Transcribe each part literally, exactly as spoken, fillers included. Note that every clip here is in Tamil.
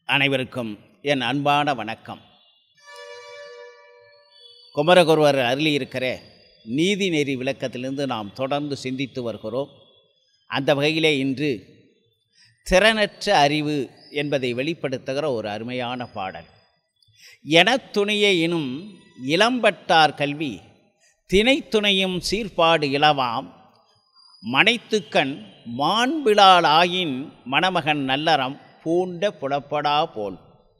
அனைவருக்கும் என் அன்பான வணக்கம். குமரகுருவர் அருளியிருக்கிற நீதி நெறி விளக்கத்திலிருந்து நாம் தொடர்ந்து சிந்தித்து வருகிறோம். அந்த வகையிலே இன்று திறனற்ற அறிவு என்பதை வெளிப்படுத்துகிற ஒரு அருமையான பாடல். எனத்துணைய எனும் இளம்பட்டார் கல்வி திணைத்துணையும் சீர்பாடு இளவாம் மனைத்துக்கண் மாண்பிலால் ஆயின் மணமகன் நல்லறம் பூண்ட புலப்படா போல்.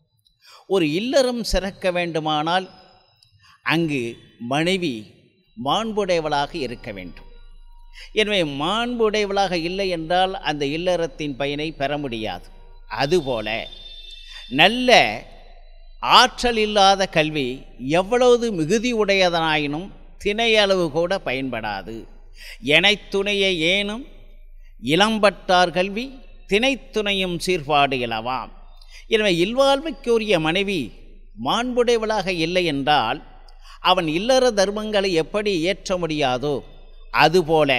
ஒரு இல்லறம் சிறக்க வேண்டுமானால் அங்கு மனைவி மாண்புடையவளாக இருக்க வேண்டும். எனவே மாண்புடையவளாக இல்லை என்றால் அந்த இல்லறத்தின் பயனை பெற முடியாது. அதுபோல நல்ல ஆற்றல் இல்லாத கல்வி எவ்வளவு மிகுதி உடையதனாயினும் திணையளவு கூட பயன்படாது. எனைத்துணைய ஏனும் இளம்பட்டார் கல்வி திணைத்துணையும் சீர்பாடு இலவாம். எனவே இல்வாழ்வுக்குரிய மனைவி மாண்புடையவளாக இல்லை என்றால் அவன் இல்லற தர்மங்களை எப்படி ஏற்ற முடியாதோ அதுபோல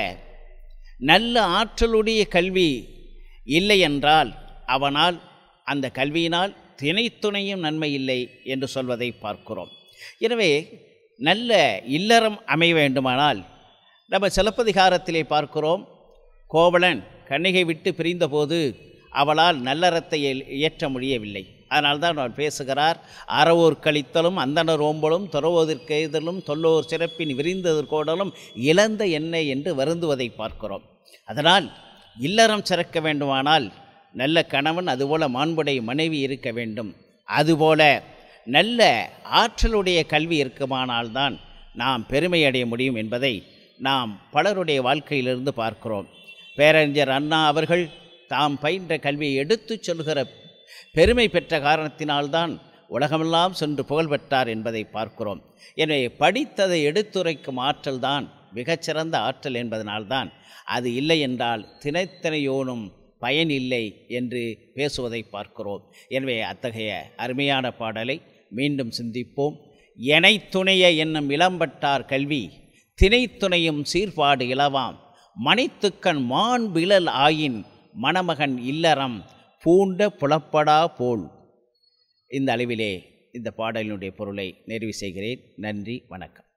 நல்ல ஆற்றலுடைய கல்வி இல்லை என்றால் அவனால் அந்த கல்வியினால் திணைத்துணையும் நன்மை இல்லை என்று சொல்வதை பார்க்கிறோம். எனவே நல்ல இல்லறம் அமைய வேண்டுமானால் நம்ம சிலப்பதிகாரத்திலே பார்க்கிறோம். கோவலன் கன்னிகை விட்டு பிரிந்தபோது அவளால் நல்லறத்தை இயற்ற முடியவில்லை. அதனால்தான் அவர் பேசுகிறார், அறவோர் கழித்தலும் அந்தனர் ஓம்பலும் துறவோதற்கு எய்தலும் தொல்லோர் சிறப்பின் விரிந்ததற்கோடலும் இழந்த எண்ணெய் என்று வருந்துவதை பார்க்கிறோம். அதனால் இல்லறம் சிறக்க வேண்டுமானால் நல்ல கணவன் அதுபோல மாண்புடைய மனைவி இருக்க வேண்டும். அதுபோல நல்ல ஆற்றலுடைய கல்வி இருக்குமானால்தான் நாம் பெருமை அடைய முடியும் என்பதை நாம் பலருடைய வாழ்க்கையிலிருந்து பார்க்கிறோம். பேரறிஞர் அண்ணா அவர்கள் தாம் பயின்ற கல்வியை எடுத்துச் சொல்கிற பெருமை பெற்ற காரணத்தினால்தான் உலகமெல்லாம் சென்று புகழ் பெற்றார் என்பதை பார்க்கிறோம். எனவே படித்ததை எடுத்துரைக்கும் ஆற்றல் தான் மிகச்சிறந்த ஆற்றல் என்பதனால்தான் அது இல்லை என்றால் திணைத்திணையோனும் பயன் இல்லை என்று பேசுவதை பார்க்கிறோம். எனவே அத்தகைய அருமையான பாடலை மீண்டும் சிந்திப்போம். எனைத்துணைய என்னும் இளம்பட்டார் கல்வி திணைத்துணையும் சீர்பாடு இலவாம் மனைத்துக்கண் மாண்பிலல் ஆயின் மணமகன் இல்லறம் பூண்ட புலப்படா போல். இந்த அளவிலே இந்த பாடலினுடைய பொருளை நிறைவு செய்கிறேன். நன்றி, வணக்கம்.